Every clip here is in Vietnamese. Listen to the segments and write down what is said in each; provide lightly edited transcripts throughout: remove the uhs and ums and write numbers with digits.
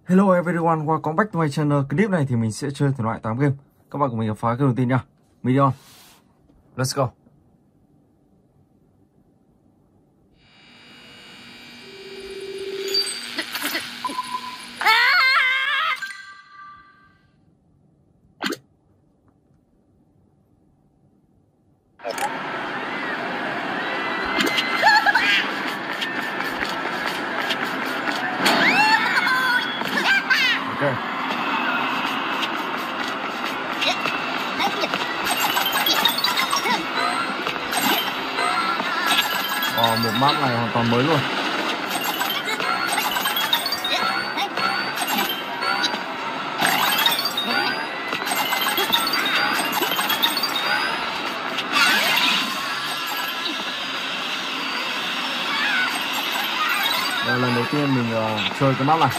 Hello everyone, welcome back to my channel. Clip này thì mình sẽ chơi thể loại 8 game. Các bạn cùng mình phá cái đầu tiên nha. Medion. Let's go. Okay. Một map này hoàn toàn mới luôn. Đây là lần đầu tiên mình chơi cái map này.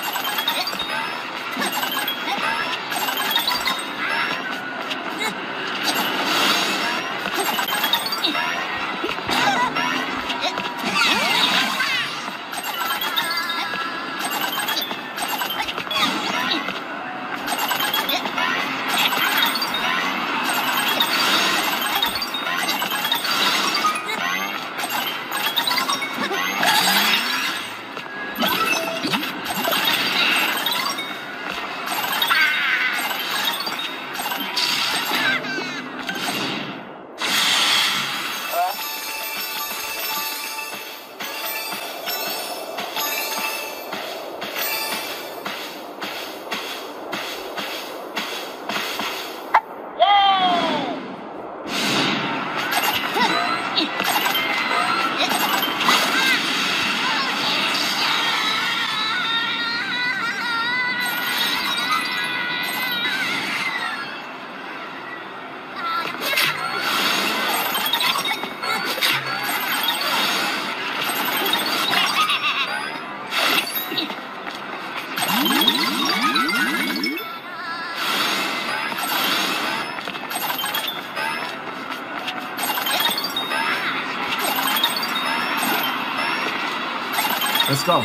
Let's go.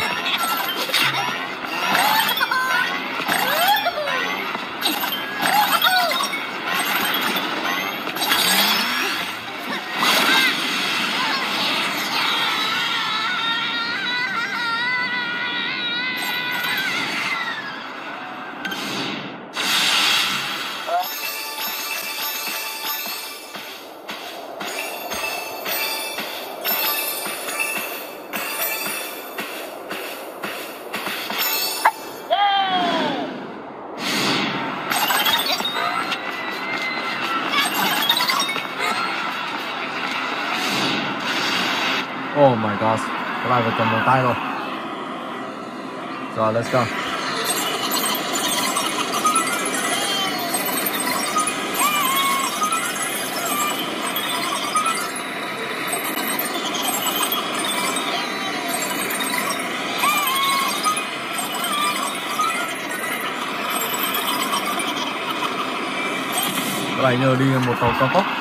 Oh my gosh, cái này phải cầm bằng tay rồi. Rồi, let's go. Cái này nhờ đi một tàu cao tốc.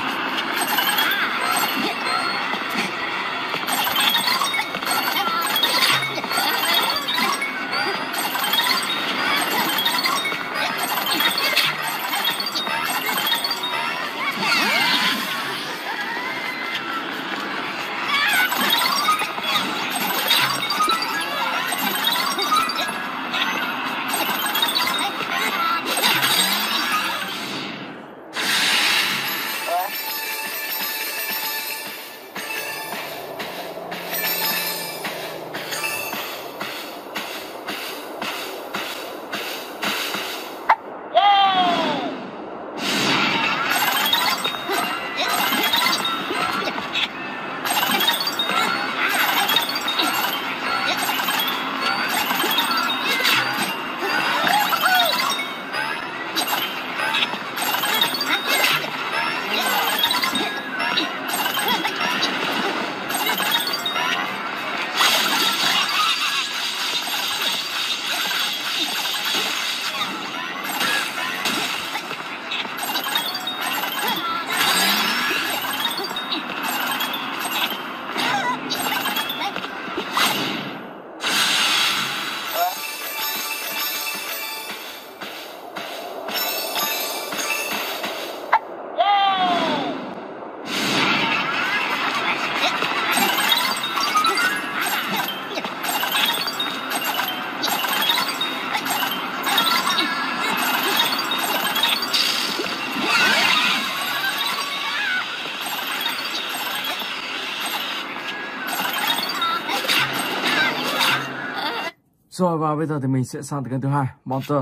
Rồi và bây giờ thì mình sẽ sang tới kênh thứ hai, Monster.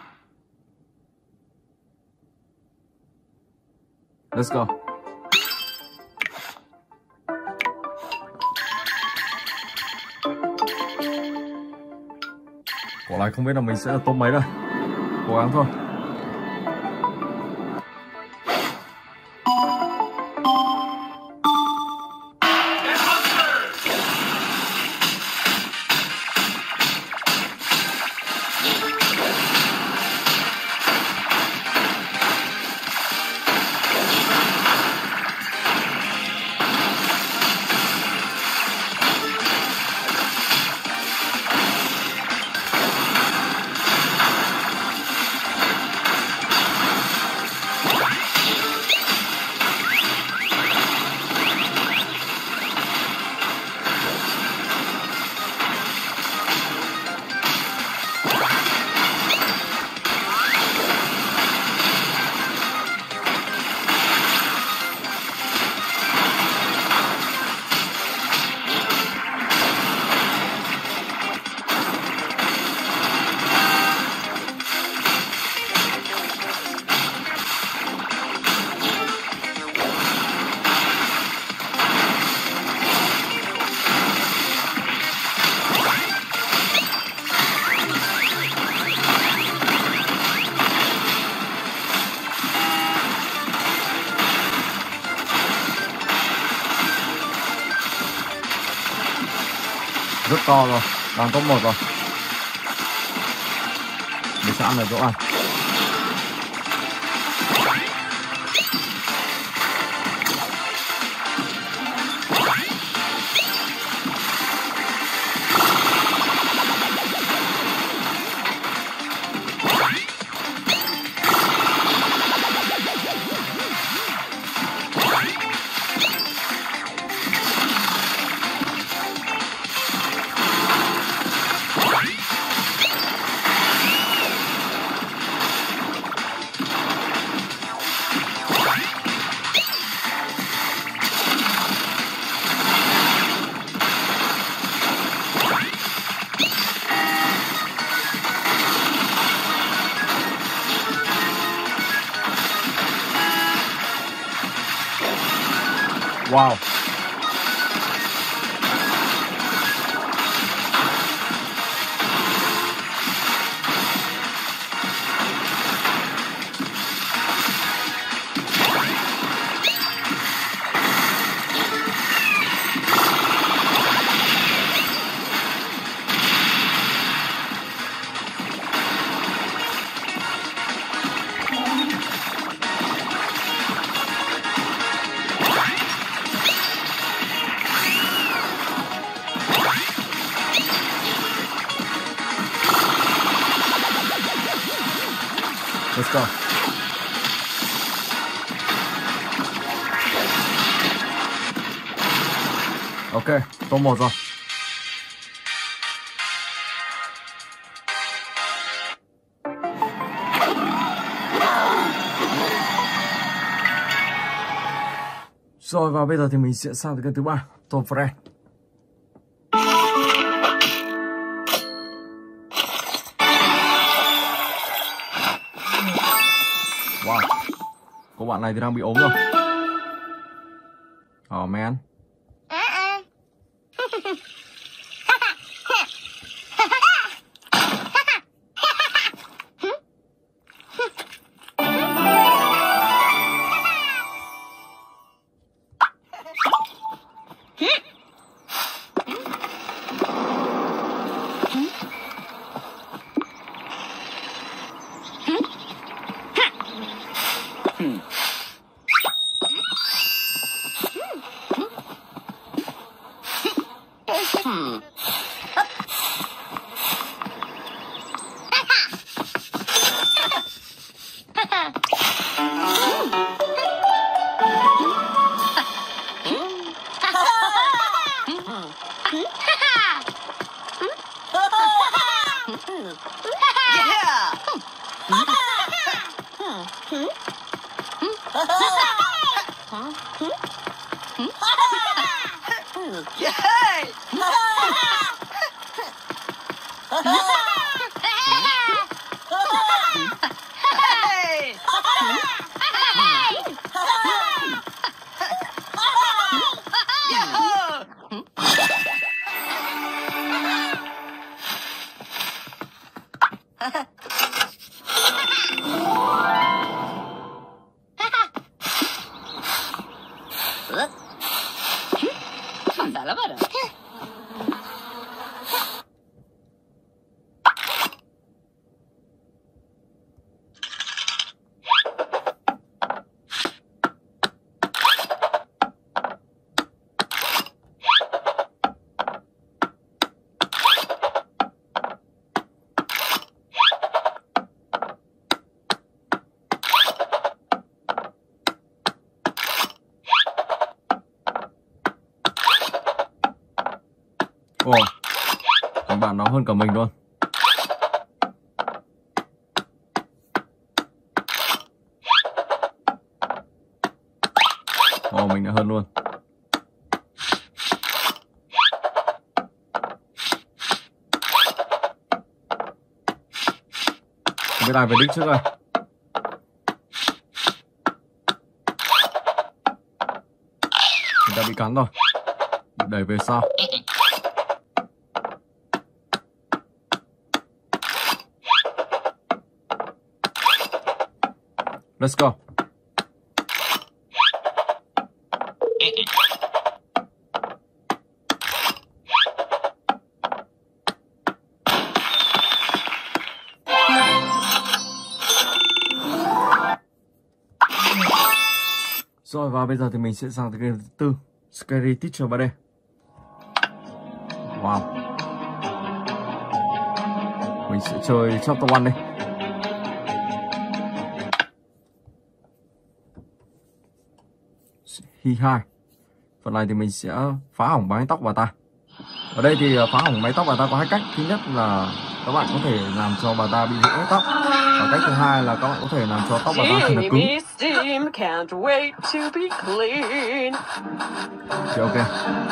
Let's go. Quả này không biết là mình sẽ là top mấy đây. Cố gắng thôi. Rất to rồi, đang top 1 rồi. Mình sẽ ăn ở chỗ ăn. Wow. Let's go. Ok, top 1 rồi. Rồi và bây giờ thì mình sẽ sang tới kênh thứ 3, Tom Friend. Wow, cô bạn này thì đang bị ốm rồi. Oh man. Yay! Mandala bara. Ồ, thằng bạn nó hơn cả mình luôn. Ồ, mình đã hơn luôn. Không biết ai về đích trước rồi. Người ta bị cắn rồi. Bị đẩy về sau. Let's go. Rồi và bây giờ thì mình sẽ sang tới game thứ tư, Scary Teacher 3D. Wow. Mình sẽ chơi chapter 1 đây. Hi hai. Phần này thì mình sẽ phá hỏng mái tóc bà ta. Ở đây thì phá hỏng mái tóc bà ta có hai cách. Thứ nhất là các bạn có thể làm cho bà ta bị rụng tóc. Và cách thứ hai là các bạn có thể làm cho tóc bà ta thật là cứng. Thì ok.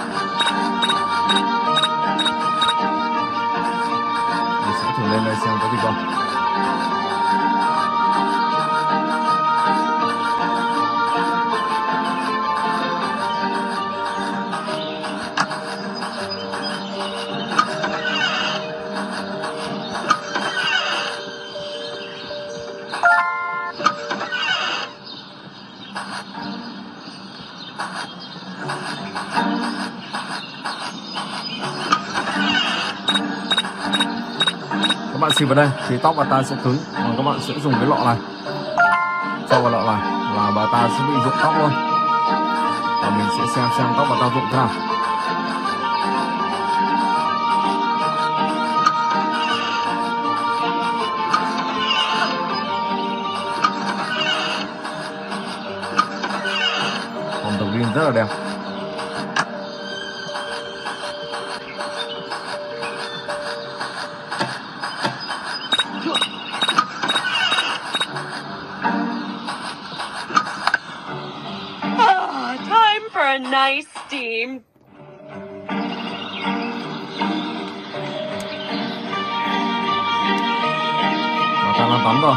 Mình sẽ thử lên đây xem có gì không. Các bạn xịt vào đây thì tóc bà ta sẽ cứng, còn các bạn sẽ dùng cái lọ này cho vào lọ này là bà ta sẽ bị rụng tóc luôn. Và mình sẽ xem tóc bà ta rụng thế nào. Còn đầu tiên rất là đẹp. A nice steam. Bà ta đang tắm rồi.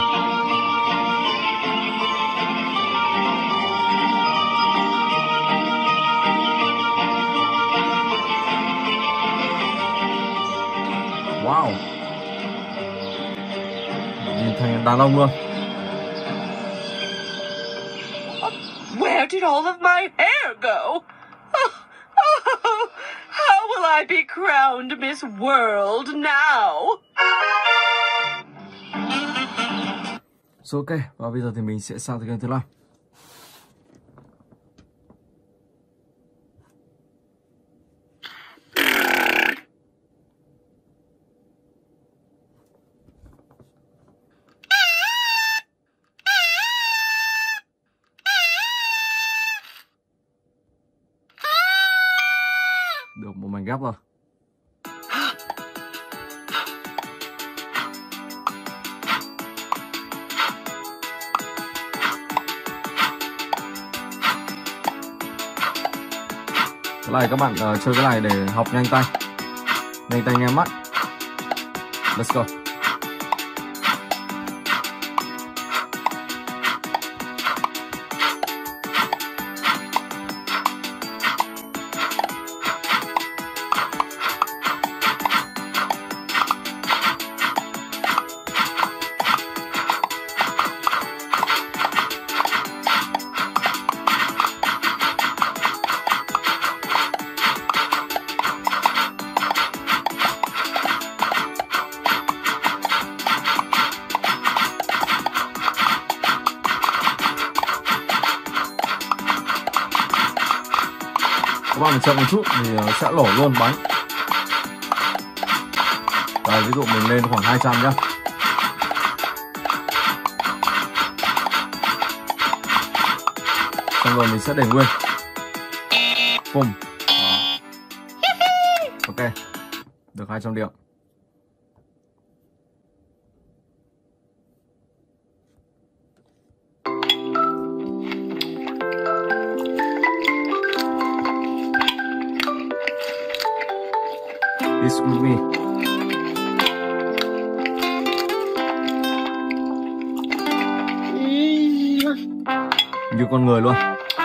Wow. Nhìn thành đàn ông luôn. Where did all of my hair go? How will I be crowned Miss World now? Rồi ok, và bây giờ thì mình sẽ sang tới game thứ 5. Được một mảnh ghép rồi. Cái này các bạn chơi cái này để học nhanh tay nghe mắt. Let's go. các bạn chậm một chút thì sẽ lổ luôn bánh. Đây, ví dụ mình lên khoảng 200 nhá. Xong rồi mình sẽ để nguyên. Bùm. Ok, được 200 điểm. It's with me. Như con người luôn.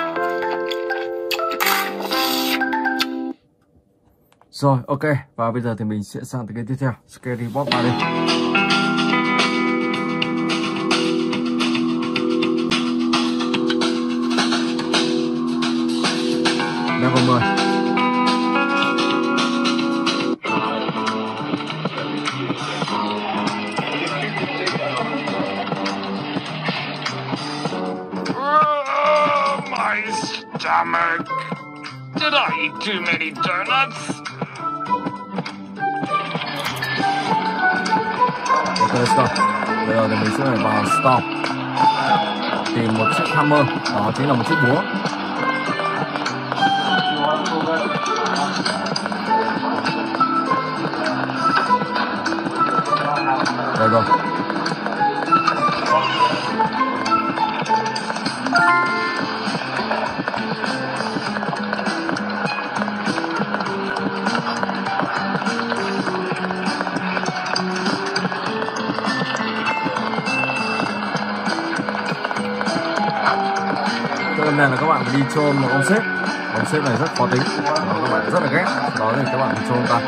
Rồi, ok. Và bây giờ thì mình sẽ sang tới cái tiếp theo, Scary Bob 3D. Level 10. My stomach. Did I eat too many donuts? Ok, let's go. Bây giờ thì mình sẽ phải vào Store, tìm một chiếc hammer, đó chính là một chiếc búa. Đây rồi. Hôm nay là các bạn đi chôn một ông sếp này rất khó tính, các bạn rất là ghét, đó thì các bạn chôn ta.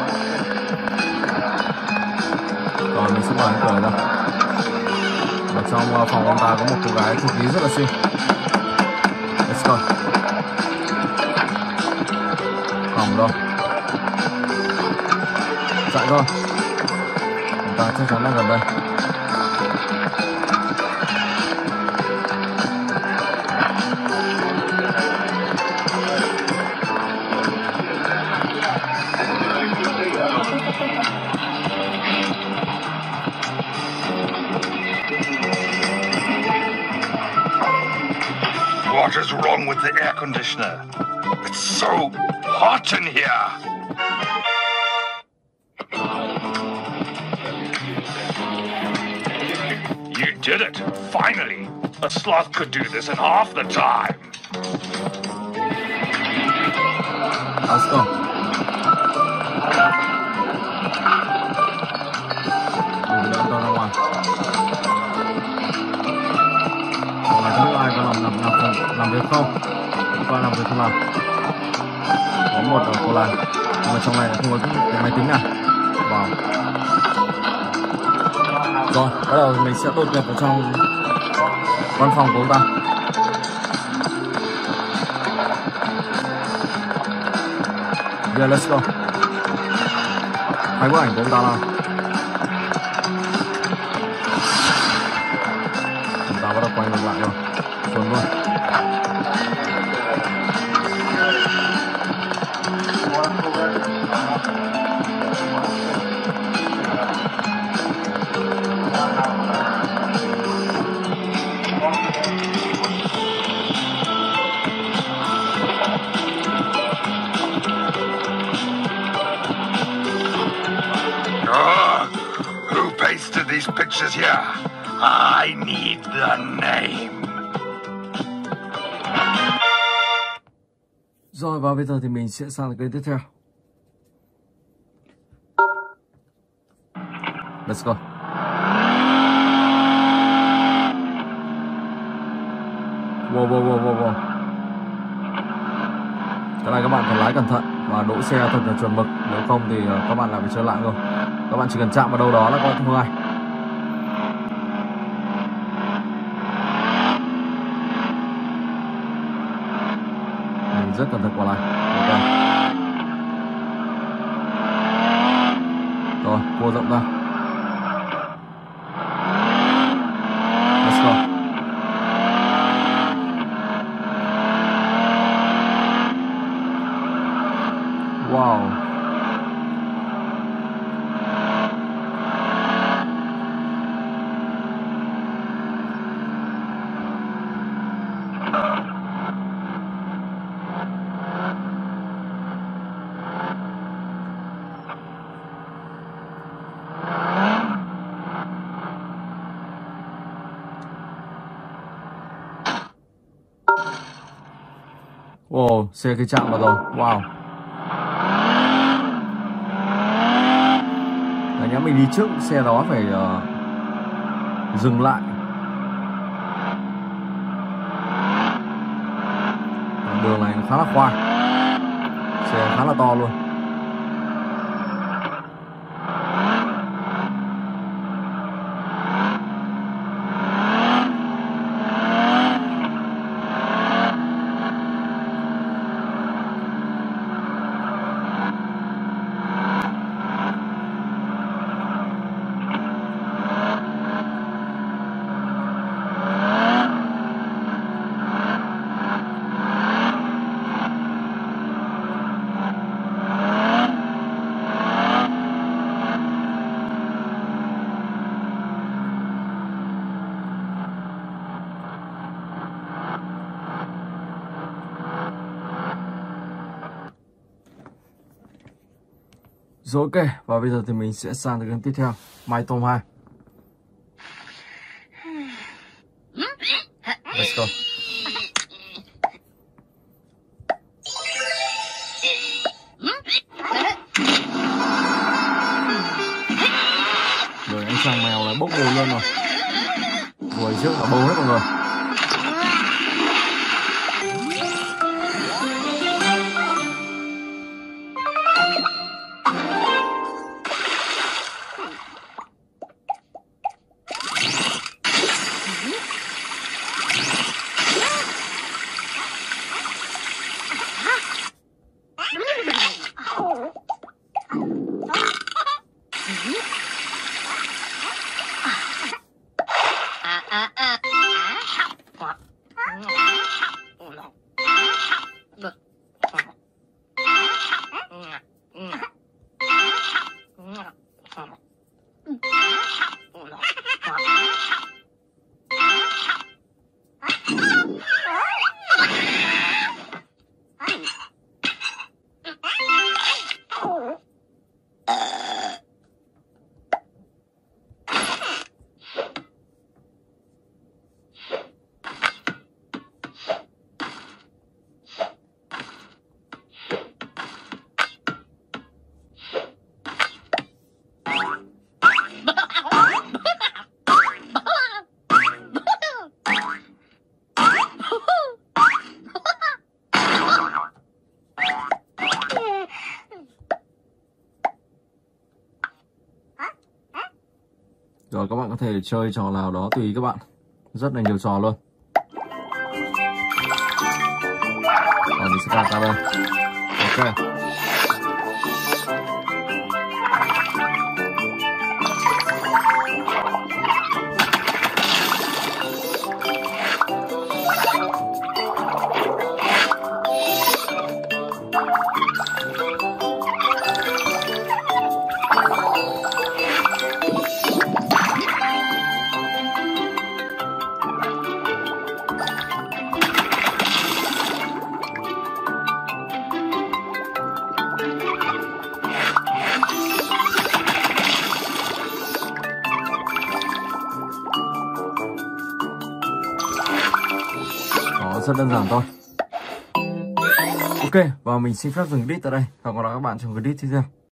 Rồi mình sẽ mở cái cửa ra. Ở trong phòng ông ta có một cô gái chụp lý rất là xinh. Let's go. Phòng đâu? Chạy thôi. Chúng ta chắc chắn là gần đây. What is wrong with the air conditioner? It's so hot in here. You did it, finally. A sloth could do this in half the time. Let's go. Mình đỡ cho ra ngoài. Còn là không biết ai có làm việc không? Có làm việc không nào? Có một ở cô này, nhưng mà trong này không có cái máy tính nào. Wow. Rồi, bắt đầu mình sẽ đột nhập vào trong văn phòng của ông ta. Yeah, let's go. Hai bức ảnh của ông ta nào. Chúng ta bắt đầu quay ngược lại rồi. Xuống luôn. Who pasted these pictures here? I need the name. Rồi và bây giờ thì mình sẽ sang cái tiếp theo. Let's go. Wow. Cái này các bạn phải lái cẩn thận và đỗ xe thật là chuẩn mực, nếu không thì các bạn lại phải trở lại rồi. Các bạn chỉ cần chạm vào đâu đó là các bạn thua ngay. Mình rất cẩn thận quả này. Ok. Rồi, cua rộng ra. Let's go. Wow, xe cái chạm vào rồi. Wow. Là nhớ mình đi trước xe đó phải dừng lại. Đường này khá là khoai, xe khá là to luôn. Rồi ok, và bây giờ thì mình sẽ sang tới game tiếp theo, My Tom 2. Let's go. Rồi anh chàng mèo là bốc mùi luôn rồi. Vừa trước là bầu hết mọi người. Rồi các bạn có thể chơi trò nào đó tùy các bạn. Rất là nhiều trò luôn. Rồi mình sẽ gạt ra đây. Ok. Rất đơn giản thôi. Ok, và mình xin phép dừng clip tại đây. Hẹn gặp lại các bạn trong clip tiếp theo.